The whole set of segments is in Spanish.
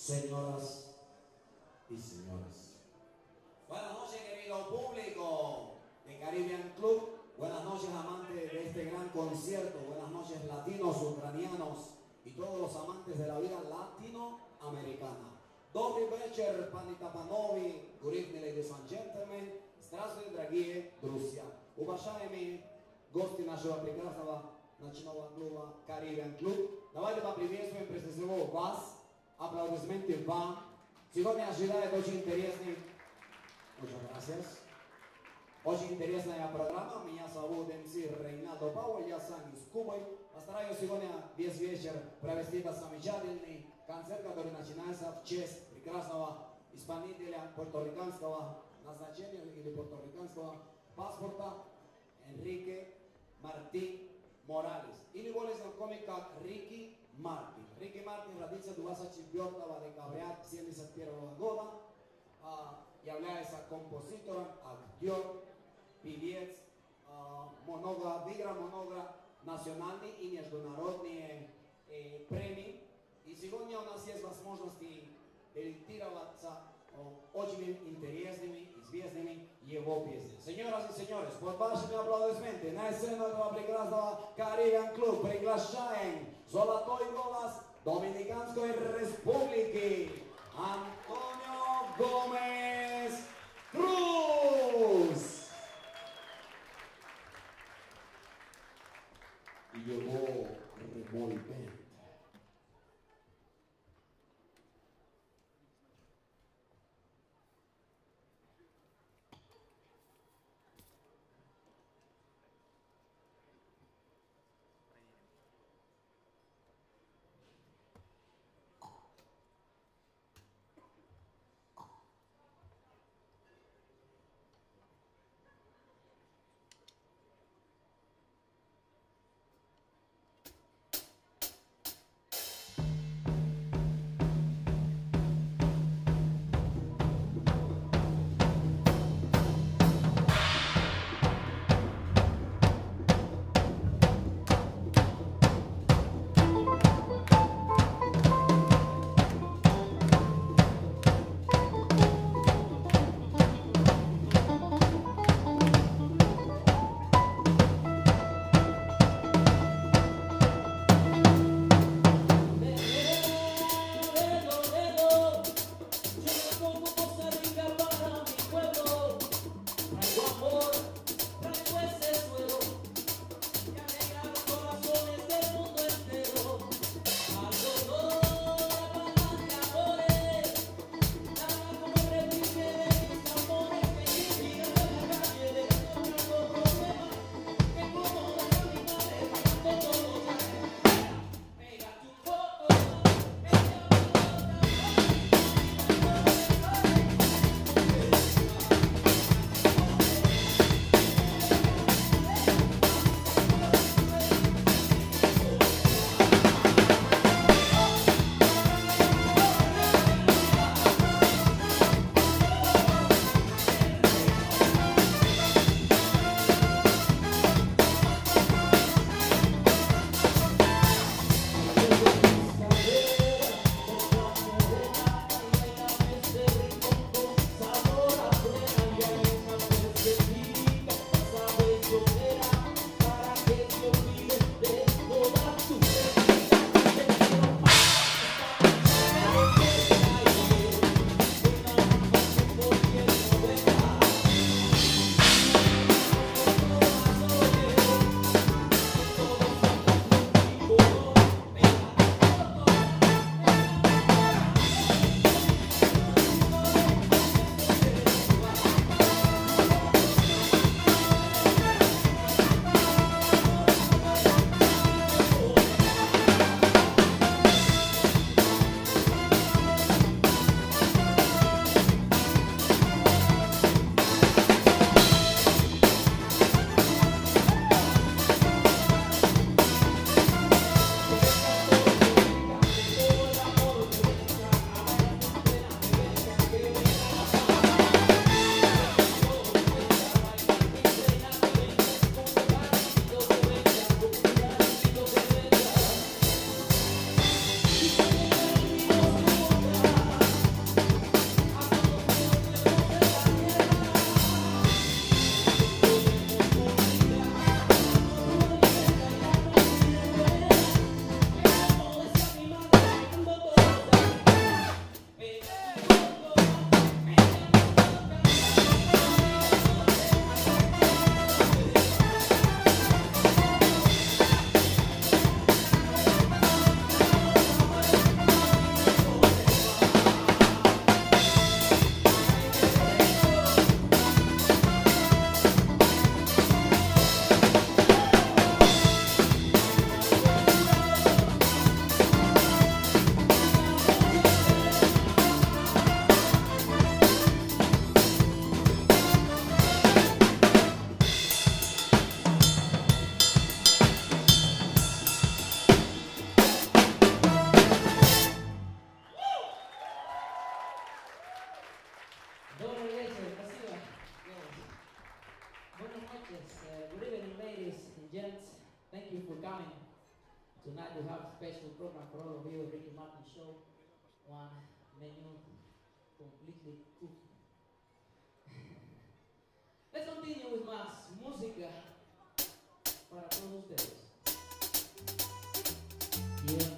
señoras y señores. Buenas noches, querido público de Caribbean Club. Buenas noches, amantes de este gran concierto. Buenas noches, latinos, ucranianos y todos los amantes de la vida latinoamericana. Dobry вечер, пани та панове, good evening, ladies and gentlemen. Здравствуйте, дорогие друзья. Уважаемые гости нашего прекрасного ночного клуба Caribbean Club. Давайте поприветствуем прежде всего вас. Аплодисменты вам. Сегодня ожидает очень интересный, muchas gracias, очень интересная программа. Меня зовут МС Рейнадо Пауэлл, я сам из Кубы. Постараюсь сегодня весь вечер провести этот замечательный концерт, который начинается в честь прекрасного исполнителя пуэрториканского назначения или пуэрториканского паспорта Enrique Martín Morales. Или более знакомый как Рики Мартин. Рики Мартин родился 24 декабря 1971 года. Является композитором, актер, певец, выиграл много национальные и международные премии. И сегодня у нас есть возможность делегироваться очень интересными, известными его песнями. Señoras y señores, под вашими аплодисментами на сцену этого прекрасного Caribbean Club приглашаем золотой голос Доминиканской Республики Antonio Gómez Cruz. Y llegó Revolver. we have a special program for all of you, Ricky Martin Show. One menu completely cooked. Let's continue with más música para todos ustedes. Yeah.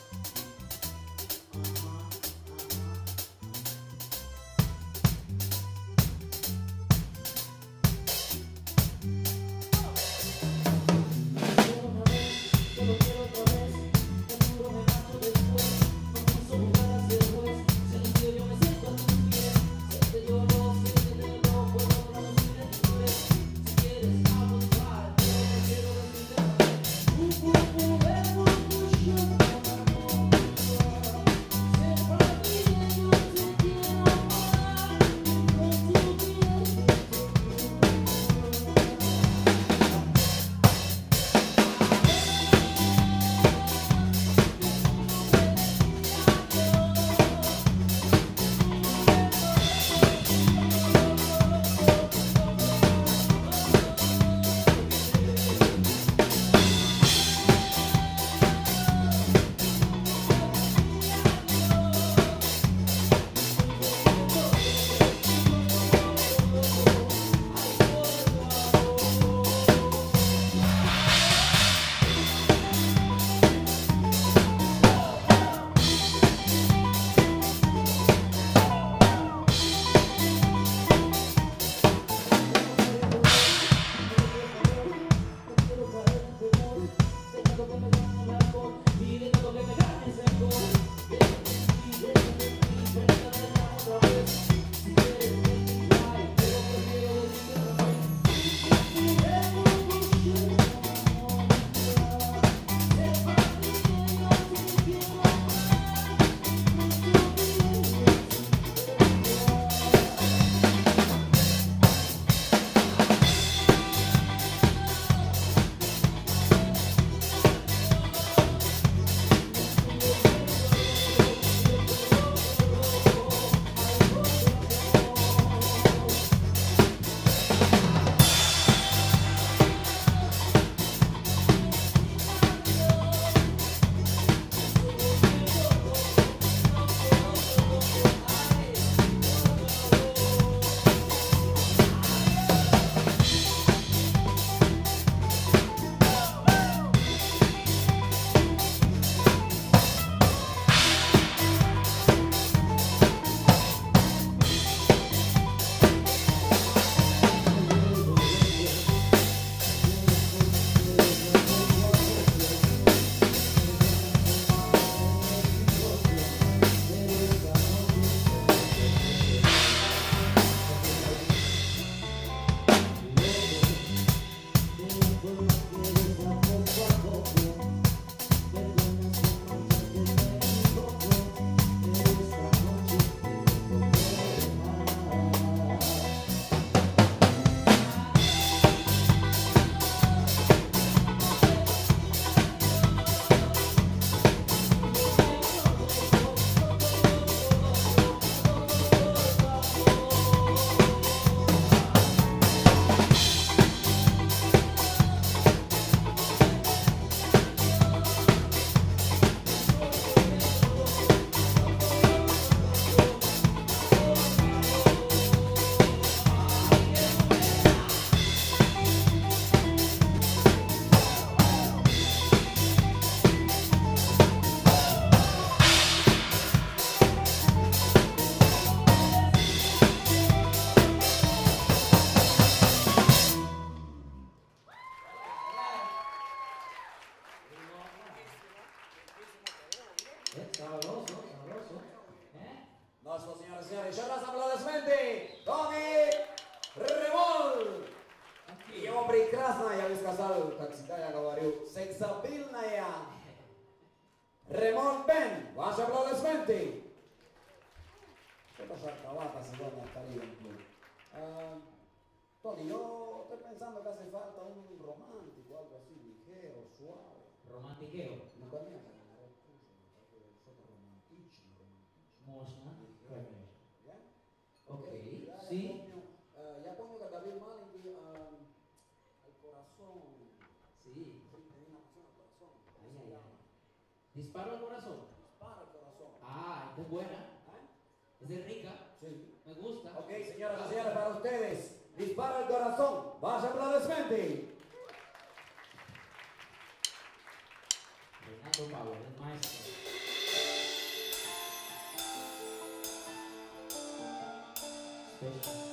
Nuestros señores y señores, nosotros aplaudismente, Tony Remol. И его прекрасно, я бы сказал, как всегда я говорю, сексапильная Ремон Бен. Ваши аплодисменты. Что-то жарковато сегодня в Caribbean Club. Tony, yo estoy pensando que hace falta un romántico, algo así, ligero, suave. Romantiqueo. No comienza. Можно. ¿Ya? Ok, Ya sí. pongo que David Malingui al corazón. Sí. Sí, tenía una pasión al corazón. Ay, ay, ay. Disparo al corazón. Dispara el corazón. Ah, esta es buena. ¿Eh? Esta es rica. Sí. Me gusta. Ok, señoras y señores, para ustedes. Dispara el corazón. Vaya aplaudimiento. Fernando Power, el maestro. Special.